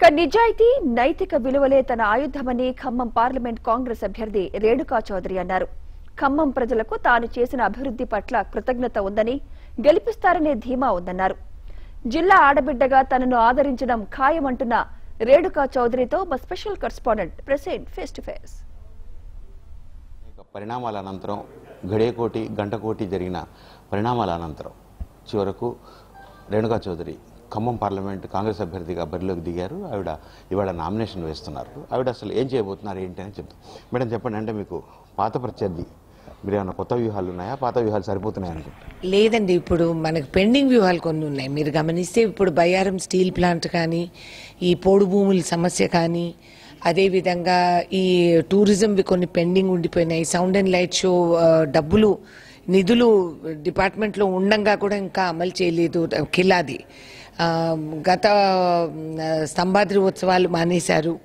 నిజాయితీ నైతిక విలువలే తన ఆయుధమని ఖమ్మం పార్లమెంట్ కాంగ్రెస్ అభ్యర్థి రేణుకా చౌదరి అన్నారు. ఖమ్మం ప్రజలకు తాను చేసిన అభివృద్ధి పట్ల కృతజ్ఞత ఉందని, గెలిపిస్తారనే ధీమా ఉందన్నారు. జిల్లా ఆడబిడ్డగా తనను ఆదరించడం ఖాయమంటున్న రేణుకా చౌదరితో మా special correspondent present face to face. పరిణామాల అనంతరం గడియకోటి గంటకోటి జరిగిన పరిణామాల అనంతరం చివరకు రేణుకా చౌదరి ఖమ్మం పార్లమెంట్ కాంగ్రెస్ అభ్యర్థిగా బరిలోకి దిగారు. ఆవిడ ఇవాళ నామినేషన్ వేస్తున్నారు. ఆవిడ అసలు ఏం చేయబోతున్నారు ఏంటి అని చెప్తాం. మేడం చెప్పండి, అంటే మీకు పాత ప్రత్యర్థి, మీరు ఏమైనా కొత్త వ్యూహాలు ఉన్నాయా, పాత వ్యూహాలు సరిపోతున్నాయి అనుకుంటా? లేదండి, ఇప్పుడు మనకు పెండింగ్ వ్యూహాలు కొన్ని ఉన్నాయి. మీరు గమనిస్తే ఇప్పుడు బయ్యారం స్టీల్ ప్లాంట్ కానీ, ఈ పోడు భూముల సమస్య కానీ, అదేవిధంగా ఈ టూరిజంవి కొన్ని పెండింగ్ ఉండిపోయినాయి. సౌండ్ అండ్ లైట్ షో డబ్బులు నిధులు డిపార్ట్మెంట్లో ఉండంగా కూడా ఇంకా అమలు చేయలేదు. కిలాది గత స్తంభాద్రి ఉత్సవాలు మానేశారు.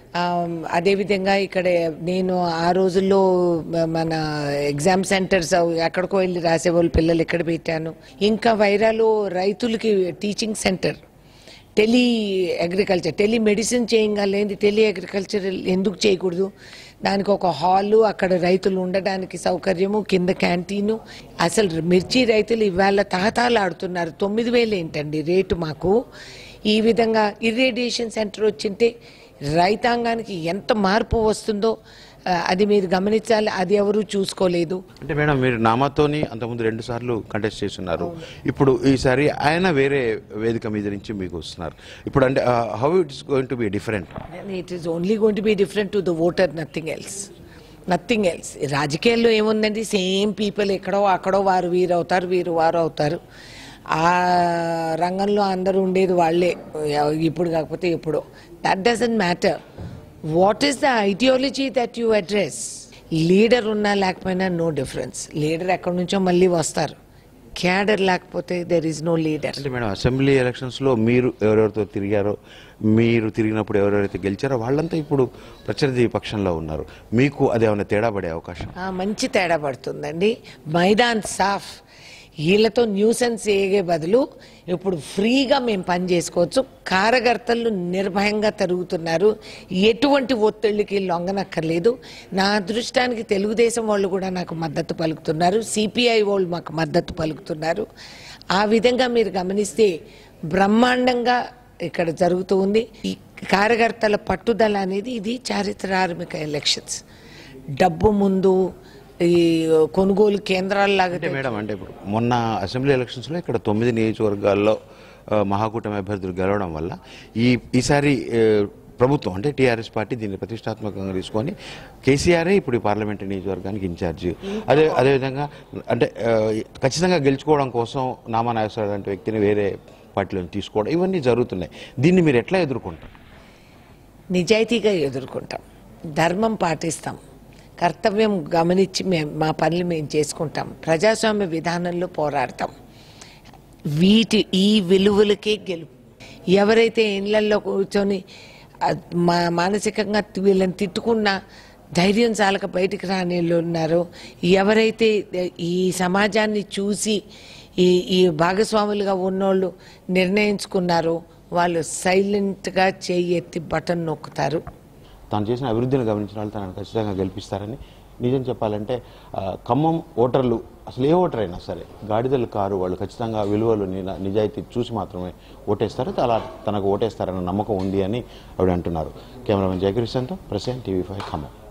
అదేవిధంగా ఇక్కడ నేను ఆ రోజుల్లో మన ఎగ్జామ్ సెంటర్స్ ఎక్కడికో వెళ్ళి రాసేవాళ్ళు పిల్లలు ఇక్కడ పెట్టాను. ఇంకా వైరాలో రైతులకి teaching centre, tele agriculture, telemedicine చేయగలేంది, టెలి అగ్రికల్చర్ ఎందుకు చేయకూడదు? దానికి ఒక హాలు, అక్కడ రైతులు ఉండడానికి సౌకర్యము, కింద క్యాంటీను. అసలు మిర్చి రైతులు ఇవాళ తహతాలాడుతున్నారు. 9,000 ఏంటండి రేటు మాకు. ఈ విధంగా ఇర్రేడియేషన్ సెంటర్ వచ్చింటే రైతాంగానికి ఎంత మార్పు వస్తుందో అది మీరు గమనించాలి. అది ఎవరు చూసుకోలేదు. అంటే మేడం, మీరు నామాతోని అంతకుముందు 2 సార్లు కంటెస్ట్ చేస్తున్నారు. ఇప్పుడు ఈసారి ఆయన వేరే వేదిక మీద నుంచి మీకు వస్తున్నారు. ఇప్పుడు అంటే how it's going to be different? It is only going to be different to the voter, nothing else. Nothing else. రాజకీయాల్లో ఏముందండి, సేమ్ పీపుల్ ఎక్కడో అక్కడో వారు వీరు అవుతారు, వీరు వారు అవుతారు. ఆ రంగంలో అందరూ ఉండేది వాళ్ళే, ఇప్పుడు కాకపోతే ఎప్పుడో. That doesn't matter. What is the ideology that you address? Leader ఉన్నా లేకపోయినా నో డిఫరెన్స్. లీడర్ ఎక్కడి నుంచో మళ్ళీ వస్తారు. క్యాడర్ లేకపోతే దెర్ ఈస్ నో లీడర్. అంటే మేడం, అసెంబ్లీ ఎలక్షన్స్లో మీరు ఎవరెవరితో తిరిగారో, మీరు తిరిగినప్పుడు ఎవరెవరైతే గెలిచారో వాళ్ళంతా ఇప్పుడు ప్రత్యర్థి పక్షంలో ఉన్నారు. మీకు అదేమైనా తేడా పడే అవకాశం? మంచి తేడా పడుతుందండి. మైదాన్ సాఫ్. వీళ్ళతో న్యూసెన్స్ ఏగే బదులు ఇప్పుడు ఫ్రీగా మేము పని చేసుకోవచ్చు. కార్యకర్తలు నిర్భయంగా తిరుగుతున్నారు. ఎటువంటి ఒత్తిళ్ళకి లొంగనక్కర్లేదు. నా అదృష్టానికి తెలుగుదేశం వాళ్ళు కూడా నాకు మద్దతు పలుకుతున్నారు. సిపిఐ వాళ్ళు మాకు మద్దతు పలుకుతున్నారు. ఆ విధంగా మీరు గమనిస్తే బ్రహ్మాండంగా ఇక్కడ జరుగుతూ ఉంది. ఈ కార్యకర్తల పట్టుదల అనేది ఇది చారిత్రాత్మక ఎలక్షన్స్. డబ్బు ముందు ఈ కొనుగోలు కేంద్రాల్లాగా. అంటే మేడం, అంటే ఇప్పుడు మొన్న అసెంబ్లీ ఎలక్షన్స్లో ఇక్కడ 9 నియోజకవర్గాల్లో మహాకూటమి అభ్యర్థులు గెలవడం వల్ల ఈసారి ప్రభుత్వం అంటే టీఆర్ఎస్ పార్టీ దీన్ని ప్రతిష్టాత్మకంగా తీసుకొని కేసీఆరే ఇప్పుడు ఈ పార్లమెంటరీ నియోజకవర్గానికి ఇన్ఛార్జి. అదేవిధంగా అంటే ఖచ్చితంగా గెలుచుకోవడం కోసం నామా నాగేశ్వరరావు లాంటి వ్యక్తిని వేరే పార్టీలను తీసుకోవడం, ఇవన్నీ జరుగుతున్నాయి. దీన్ని మీరు ఎట్లా ఎదుర్కొంటారు? నిజాయితీగా ఎదుర్కొంటాం, ధర్మం పాటిస్తాం, కర్తవ్యం గమనించి మా పనులు మేము చేసుకుంటాం, ప్రజాస్వామ్య విధానంలో పోరాడతాం. ఈ విలువలకే గెలుపు. ఎవరైతే ఇళ్లల్లో కూర్చొని మానసికంగా వీళ్ళని తిట్టుకున్నా ధైర్యం చాలక బయటికి రాని ఉన్నారో, ఎవరైతే ఈ సమాజాన్ని చూసి ఈ భాగస్వాములుగా ఉన్నోళ్ళు నిర్ణయించుకున్నారో వాళ్ళు సైలెంట్గా చేయి ఎత్తి బటన్ నొక్కుతారు. తాను చేసిన అభివృద్ధిని గమనించిన వాళ్ళు తనను ఖచ్చితంగా గెలిపిస్తారని. నిజం చెప్పాలంటే ఖమ్మం ఓటర్లు, అసలు ఏ ఓటర్ అయినా సరే, గాడిదలు కారు, వాళ్ళు ఖచ్చితంగా విలువలు నిజాయితీ చూసి మాత్రమే ఓటేస్తారు. అలా తనకు ఓటేస్తారన్న నమ్మకం ఉంది అని ఆవిడ అంటున్నారు. కెమెరామెన్ జయకృష్ణతో ప్రశాంత్, TV5 ఖమ్మం.